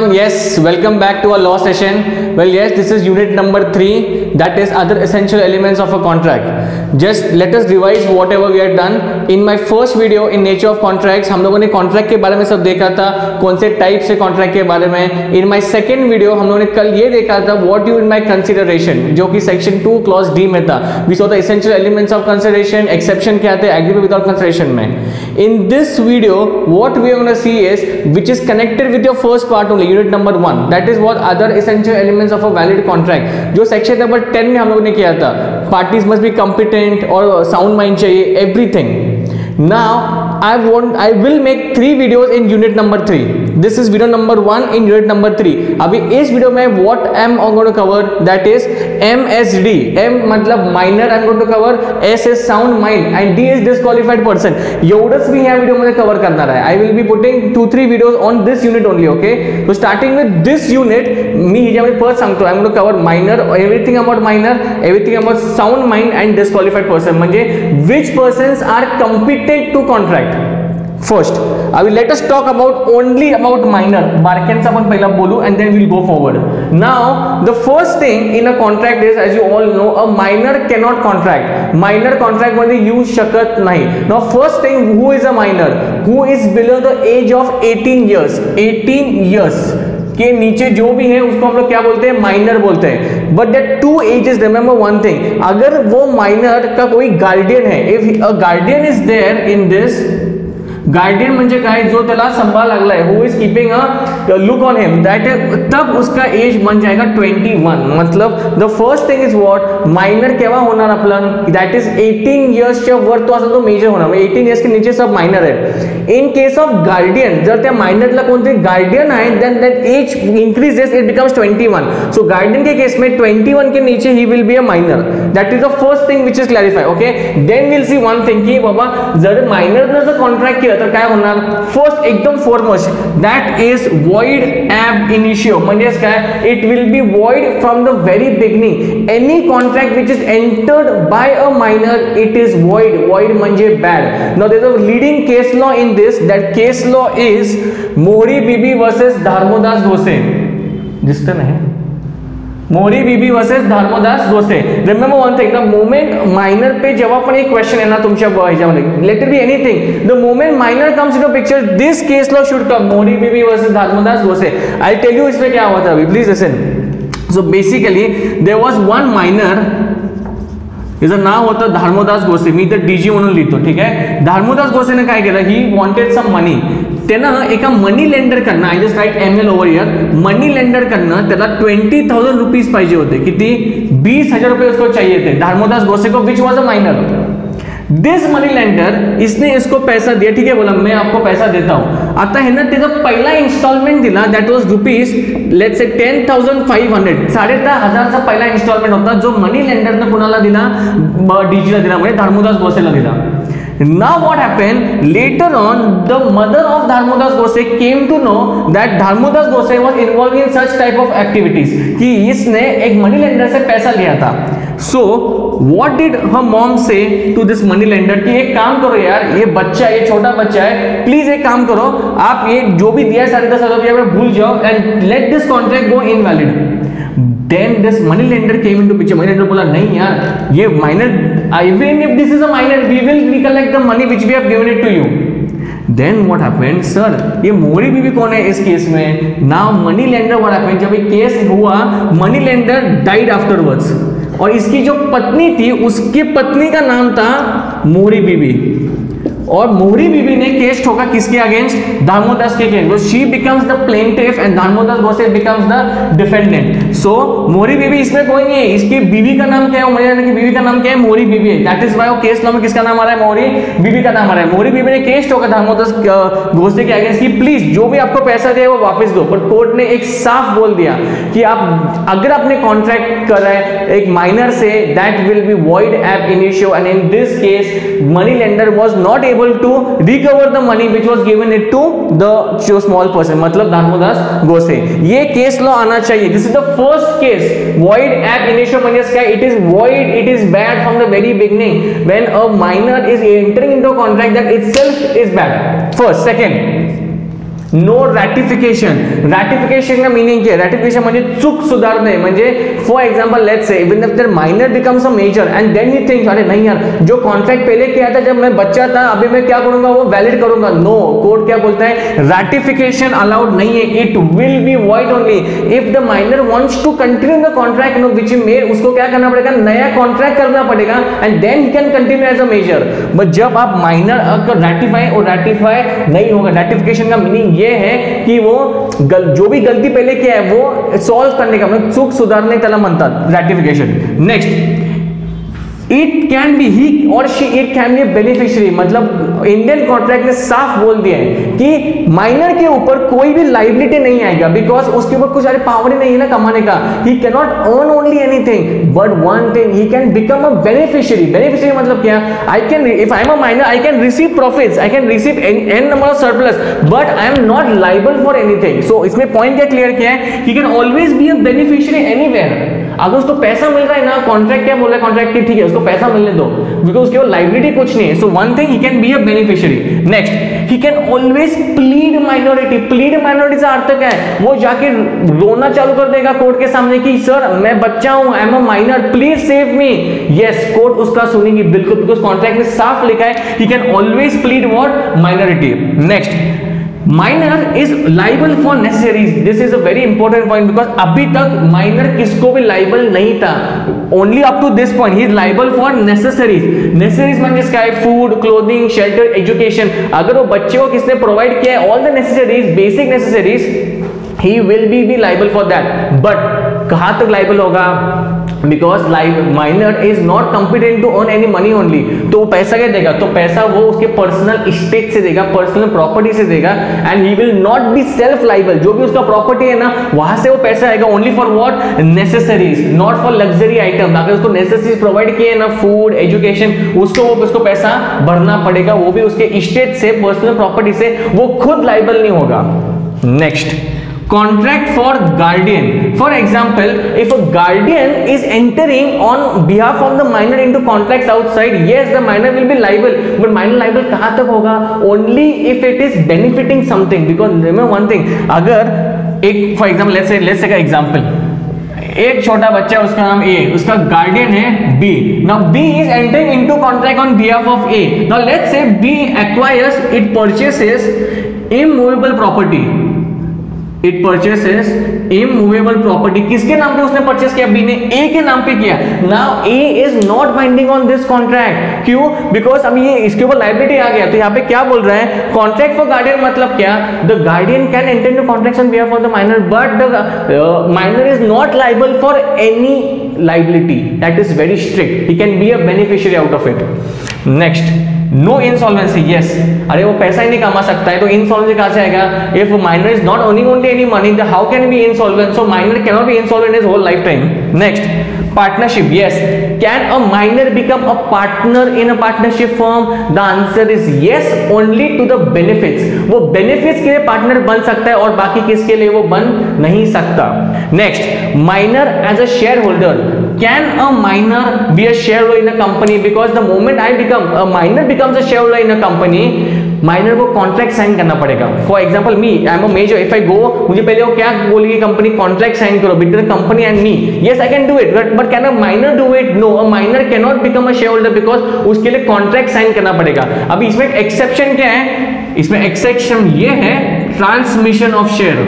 everyone, yes, welcome back to our law session. Well, yes, this is unit number 3, that is other essential elements of a contract. Just let us revise whatever we had done. In my first video in nature of contracts, हम लोगों ने contract के बारे में सब देखा था, कौन से type से contract के बारे में. In my second video हम लोगों ने कल ये देखा था what you in my consideration, जो कि section 2 clause D में था. We saw the essential elements of consideration, exception क्या थे agreement without consideration में. In this video, what we are going to see is which is connected with your first part only, unit number 1. That is what other essential elements of a valid contract. जो section number 10 में हम लोगों ने किया था. Parties must be competent और sound mind चाहिए, everything. Now I will make 3 videos in unit number 3. This is video number 1 in unit number 3. अभी इस वीडियो में what am I going to cover, that is MSD. M मतलब minor I'm going to cover, S is sound mind and D is disqualified person. एवढंच मी ह्या video मध्ये cover करणार आहे. I will be putting 2-3 videos on this unit only. Okay, so starting with this unit, मी ह्याच्यामध्ये first सांगतो I'm going to cover minor, everything about minor, everything about sound mind and disqualified person. म्हणजे which persons are competent to contract. First, I will let us talk about only about minor. बारक्यांचा आपण पहिला बोलू and then we'll go forward. Now, the first thing in a contract is, as you all know, a minor cannot contract. Minor contract मध्ये येऊ शकत नाही. Now, first thing, who is a minor? Who is below the age of 18 years? 18 years के नीचे जो भी है उसको हम लोग क्या बोलते हैं, माइनर बोलते हैं. But that 2 ages, remember one thing, अगर वो माइनर का कोई गार्डियन है, if a guardian is there in this, guardian म्हणजे काय, जो त्याला सांभाळ लागलाय, who is keeping a look on him, that तब उसका एज बन जाएगा 21. मतलब the first thing is what, minor केव्हा होणार आपलं, दैट इज 18 इयर्सच्या वर तो असा तो मेजर होणार. 18 इयर्स के नीचे सब माइनर आहे. इन केस ऑफ गार्डियन, जर त्या माइनरला कोणते गार्डियन आहे, then that age increases, it becomes 21. So guardian के केस में 21 के नीचे ही will be a minor. That is the first thing which is clarify. Okay, then will see one thing की बाबा जर माइनरनं जर कॉन्ट्रॅक्ट केलं तर काय होणार. फर्स्ट एकदम foremost, that is void ab initio. म्हणजे काय, इट विल बी void from the very beginning. Any contract which is entered by a minor, it is void. Void म्हणजे bad. Now there is a leading case law in this. That case law is मोहरी Bibee versus Dharmodas गोसे. दिसतं नाही, Mohori Bibee versus Dharmodas Ghose. Remember one thing, the moment minor पे जेव्हा पण एक question आहे ना तुमच्या ह्याच्यामध्ये, let it be anything, the moment minor comes into picture, this case law should come. Mohori Bibee versus Dharmodas Ghose. I tell you इसमें क्या हुआ था अभी, please listen. So basically there was one minor, त्याचं नाव होतं धर्मोदास गोसे. मी तर डीजी म्हणून लिहितो, ठीक आहे. धर्मोदास गोसेने काय केलं, ही वॉन्टेड सम मनी. त्यानं एका मनी लेंडर कडनं, I just write ML over here, money lender कडनं त्याला 20,000 रुपीज पाहिजे होते. किती, 20,000 रुपये उसको चाहिए थे धर्मोदास गोसे को, which was a minor. This money lender, इसने इसको पैसा दिया, ठीक है, बोला मैं आपको पैसा देता हूं. आता है ना, त्याचा पहिला इन्स्टॉलमेंट दिला, that was rupees let's say 10,500, 10,500चा पहिला इन्स्टॉलमेंट होता, जो मनी लेंडरने कुणाला दिला, डीजीला दिला, म्हणजे धर्मोदास गोसेला दिला. Now what happened, later on the mother of Dharmodas Gose came to know that Dharmodas Gose was involved in such type of activities, कि इसने एक मनी लेंडर से पैसा लिया था. So what did her mom say to this money lender, कि एक काम करो यार, ये बच्चा, ये छोटा बच्चा है, प्लीज एक काम करो, आप ये जो भी दिया 10,500 रुपया भूल जाओ and let this contract go invalid. Then this money lender came into picture. Money lender बोला नहीं यार, ये minor, even if this is a minor, we will recollect the money which we have given it to you. Then what happened, sir, ये मोहरी बीबी कौन है इस case में. Now money lender what happened, जब ये केस हुआ, money lender died afterwards. और इसकी जो पत्नी थी, उसकी पत्नी का नाम था मोहरी बीबी. और मोहरी बीबी ने केस ठोका किसके अगेंस्ट, धर्मोदास के against. She becomes the plaintiff and Dharmodas Ghose becomes the defendant. So Mohori Bibee इसमें कोई नहीं है, इसकी बीवी का नाम क्या है, मुझे की बीवी का नाम क्या है, मोहरी बीबी है. दैट इज व्हाई वो केस लॉ में किसका नाम आ रहा है, मोहरी बीबी का नाम आ रहा है. मोहरी बीबी ने केस ठोका धर्मोदास गोसे के अगेंस्ट कि प्लीज जो भी आपको पैसा दिया वो वापस दो. पर कोर्ट ने एक साफ बोल दिया कि आप अगर आपने कॉन्ट्रैक्ट करा है एक माइनर से, that will be void ab initio. And in this case money lender was not able to recover the money which was given it to the small person, मतलब धर्मोदास गोसे. ये केस लॉ आना चाहिए. This is the first case, void ab initio म्हणजे काय, it is void, it is bad from the very beginning. When a minor is entering into a contract, that itself is bad. First. Second, no ratification. Ratification का meaning क्या है? Ratification म्हणजे चूक सुधारणे. म्हणजे for example let's say even if there minor becomes a major and then he thinks अरे नहीं यार जो कॉन्ट्रैक्ट पहले किया था जब मैं बच्चा था अभी मैं क्या करूंगा वो वैलिड करूंगा. नो, कोर्ट क्या बोलता है? रैटिफिकेशन अलाउड नहीं है. It will be void only if the minor wants to continue the contract no which he made. उसको क्या करना पड़ेगा? नया कॉन्ट्रैक्ट करना पड़ेगा and then he can continue as a major. But जब आप माइनर रैटिफाई और रैटिफाई नहीं होगा. रैटिफिकेशन का मीनिंग ये है कि वो जो भी गलती पहले किया है वो सॉल्व करने का मतलब चूक सुधारने त्याला म्हणतात ratification. Next, it can be he और she it can be beneficiary. मतलब इंडियन कॉन्ट्रैक्ट ने साफ बोल दिया है कि माइनर के ऊपर कोई भी लाइबिलिटी नहीं आएगा बिकॉज उसके ऊपर कुछ पावर ही नहीं है ना कमाने का. He can not earn only anything but one thing he can become a beneficiary. Beneficiary मतलब क्या? I can if I am a minor I can receive profits, I can receive an number of surplus but I am not liable for anything. So इसमें point क्या clear किया है? He can always be a beneficiary anywhere. अगर उसको पैसा मिल रहा है ना, कॉन्ट्रैक्ट क्या बोल रहा है कॉन्ट्रैक्ट की ठीक है उसको पैसा मिलने दो बिकॉज उसके वो लाइबिलिटी कुछ नहीं है. So one thing he can be a beneficiary. Next, he can always plead minority. Plead minority का अर्थ क्या है? वो जाके रोना चालू कर देगा कोर्ट के सामने कि सर मैं बच्चा हूं, I am a minor, please save me. Yes, court उसका सुनेगी बिल्कुल बिकॉज कॉन्ट्रैक्ट में साफ लिखा है he can always plead what? Minority. Next, minor is liable for necessaries. This is a very important point because अभी तक माइनर किसको भी लाइबल नहीं था. Only up to this point he is liable for necessaries. Necessaries म्हणजे काय? Food, clothing, shelter, education. अगर वो बच्चे को किसने प्रोवाइड किया है all the necessaries, basic necessaries, he will be liable for that. But कहाँ तक लाइबल होगा? Because minor is not competent to earn any money only. तो वो पैसा क्या देगा? तो पैसा वो उसके पर्सनल स्टेट से देगा, पर्सनल प्रॉपर्टी से देगा and he will not be self liable. जो भी उसका प्रॉपर्टी है ना वहां से वो पैसा आएगा only for what? Necessaries, not for luxury item. अगर उसको नेसेसरीज प्रोवाइड किए ना, फूड, एजुकेशन, उसको पैसा भरना पड़ेगा. वो भी उसके स्टेट से, पर्सनल प्रॉपर्टी से. वो खुद लाइबल नहीं होगा. Next, contract for guardian. For example, if a guardian is entering on behalf of the minor into contracts outside, yes, the minor will be liable, but minor liable कहाँ तक होगा? Only if it is benefiting something. Because remember one thing, अगर एक for example let's take an example. एक छोटा बच्चा उसका नाम A, उसका गार्डियन है B. Now B is entering into contract on behalf of A. Now let's say B acquires, it purchases immovable property. It purchases immovable property. किसके नाम पे उसने परचेस किया? बी ने ए के नाम पे किया. Now A is not binding on this contract. क्यों? Because अभी ये इसके ऊपर लाइबिलिटी आ गया. तो यहाँ पे क्या बोल रहा है? कॉन्ट्रैक्ट फॉर गार्डियन मतलब क्या? The guardian can enter into contracts on behalf of the minor but the minor is not liable for any liability. That is very strict. He can be a beneficiary out of it. Next, no insolvency. Yes, अरे वो पैसा ही नहीं कमा सकता है तो insolvency कहां से आएगा? If minor is not earning only any money then how can be insolvent? So minor can not be insolvent his whole life time. Next, partnership. Yes, can a minor become a partner in a partnership firm? The answer is yes, only to the benefits. वो benefits के लिए partner बन सकता है और बाकी किसके लिए वो बन नहीं सकता. Next, minor as a share holder. Can a minor be a share holder in a company? Because the moment I become a minor becomes a shareholder in a company, माइनर को कॉन्ट्रैक्ट साइन करना पड़ेगा. For example me, I am a major, if I go, मुझे पहले वो क्या बोलेगी company? Contract sign करो between company and me. Yes, I can do it but can a minor do it? No, a minor can not become a share holder because उसके लिए contract sign करना पड़ेगा. अभी इसमें एक एक्सेप्शन क्या है? इसमें एक्सेप्शन ये है ट्रांसमिशन ऑफ शेयर,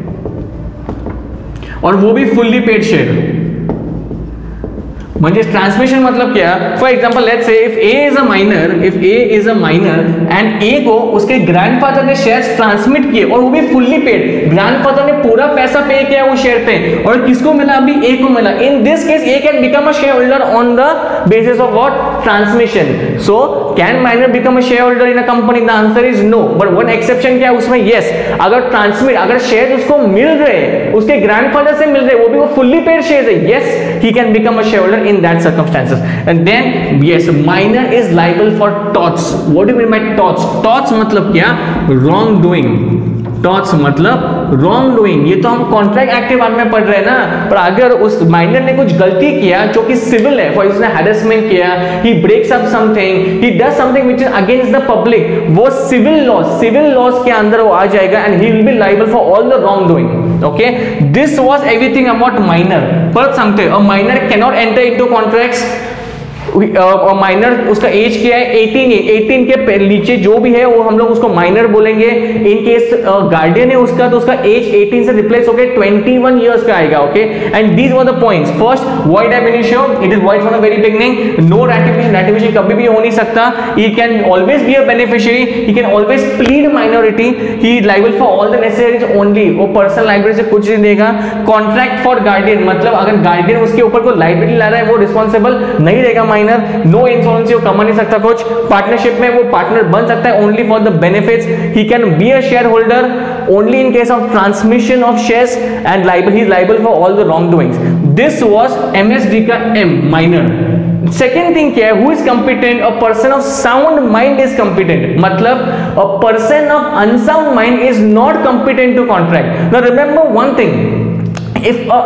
और वो भी फुल्ली पेड शेयर. म्हणजे ट्रांसमिशन मतलब क्या? For example let's say if A is a minor and A को उसके ग्रैंडफादर ने शेयर्स ट्रांसमिट किए और वो भी फुल्ली पेड. ग्रैंडफादर ने पूरा पैसा पे किया वो शेयर पे और किसको मिला? अभी ए को मिला. In this case A can become a share holder on the basis of what? Transmission. So can minor become a share holder in a company? The answer is no. But one exception क्या है उसमें? Yes, अगर share उसको मिल रहे, उसके grandfather से मिल रहे, वो भी वो फुल्ली पेड शेयर है, yes, he can become a share holder in that circumstances. And then yes, minor is liable for torts. What do you mean by torts? Torts मतलब क्या? wrong doing. torts मतलब wrong doing, ये तो हम contract act के बारे में पढ़ रहे हैं ना, पर अगर उस माइनर ने कुछ गलती किया जो कि सिविल है, फॉर इसने हैरेसमेंट किया, he breaks up something, he does something which is against the public, वो सिविल लॉस के अंदर वो आ जाएगा and he will be liable for all the wrong doing. Okay, this was everything about minor. परत सांगते a minor can not enter into contracts, और minor उसका एज क्या है 18 के नीचे जो भी है वो हम लोग उसको माइनर बोलेंगे। इन केस गार्डियन है उसका तो उसका एज 18 से रिप्लेस होकर 21 इयर्स का आएगा। Okay, and these were the points. First, void ab initio, it is void from the very beginning, no ratification कभी भी हो नहीं सकता, he can always be a beneficiary, he can always plead minority, he is liable for all the necessaries only, वो personal liability से कुछ नहीं देगा। कॉन्ट्रैक्ट फॉर गार्डियन, मतलब अगर गार्डियन उसके ऊपर कोई लाइबिलिटी ला रहा है वो रिस्पॉन्सिबल नहीं रहेगा माइनर। नो इंश्योरेंस, वो कमा नहीं सकता कुछ। पार्टनरशिप में वो पार्टनर बन सकता है only for the benefits, he can be a share holder only in case of transmission of shares and liable, he is liable for all the wrong doings. This was MSD का M minor. Second thing क्या है, who is competent, a person of sound mind is competent, मतलब a person of unsound mind is not competent to contract. Now remember one thing, if a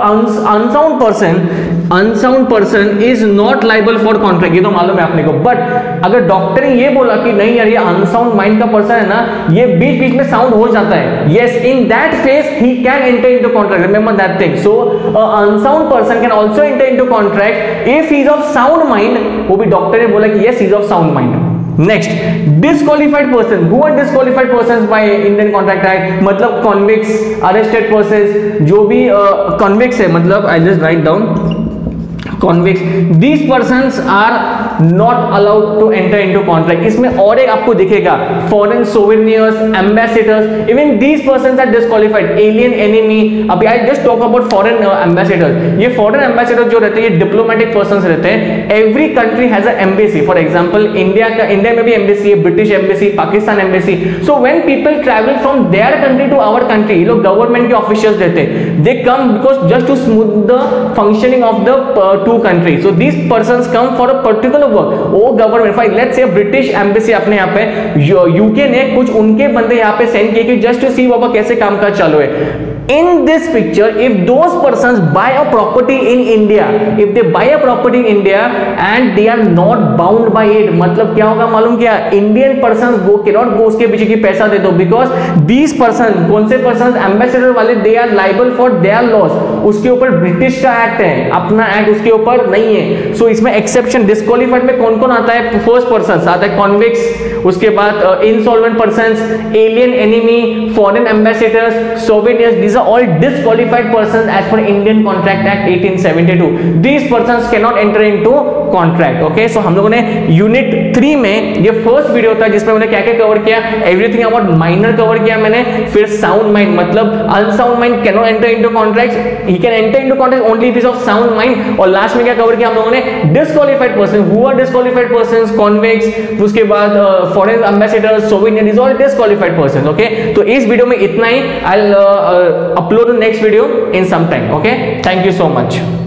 unsound person is not liable for contract, ये तो मालूम है आपने को, but अगर doctor ने ये बोला कि नहीं यार ये अनसाउंड माइंड का पर्सन है ना, ये बीच बीच में साउंड हो जाता है, yes, in that phase he can enter into contract, remember that thing. So a unsound person can also enter into contract if he is of sound mind, वो भी डॉक्टर ने बोला कि yes he is of sound mind. Next, disqualified person, who are disqualified persons by Indian contract act, मतलब convicts, arrested persons, जो भी convicts है, मतलब I just write down convicts, these persons are not allowed to enter into contract. इसमें और एक आपको दिखेगा, foreign souvenirs, ambassadors, even these persons are disqualified. Alien enemy, अभी I just talk about foreign ambassadors. ये foreign ambassadors जो रहते हैं ये diplomatic persons रहते हैं. Every country has an embassy. For example, India में भी embassy है, British embassy, Pakistan embassy. So when people travel from their country to our country, ये लोग government के officials रहते हैं. They come because just to smooth the functioning of the two countries. So these persons come for a particular work. वो government, file लेट्स से British embassy अपने यहाँ पे यूके ने कुछ उनके बंदे यहाँ पे सेंड किए कि जस्ट टू सी बाबा कैसे कामकाज चालू है। In this picture, if those persons buy a property in India, if they buy a property in India and they are not bound by it, मतलब क्या होगा मालूम क्या? Indian persons go cannot go उसके पीछे की पैसा दे दो, because these persons, कौन से persons, एम्बेसडर वाले, they are liable for their loss. उसके ऊपर ब्रिटिश का एक्ट है, अपना एक्ट उसके ऊपर नहीं है। सो इसमें एक्सेप्शन, डिस्क्वालिफाइड में कौन कौन आता है? फर्स्ट पर्सन आता है कॉन्विक्ट्स, उसके बाद insolvent persons, alien enemy, foreign ambassadors, souvenirs, are all disqualified persons as per Indian Contract Act 1872. These persons cannot enter into contract. Okay, so हम लोगों ने यूनिट 3 में, ये फर्स्ट वीडियो था जिसमें मैंने क्या क्या कवर किया, एवरीथिंग अबाउट माइनर कवर किया मैंने, फिर साउंड माइंड, मतलब unsound mind can not enter into contracts, he can enter into contract only if is of sound mind, और लास्ट में क्या कवर किया हम लोगों ने? Disqualified person, who are disqualified persons, convicts, उसके बाद foreign ambassadors, souvenir, is all disqualified persons. Okay, तो इस वीडियो में इतना ही। आई upload the next video in some time. Okay, thank you so much.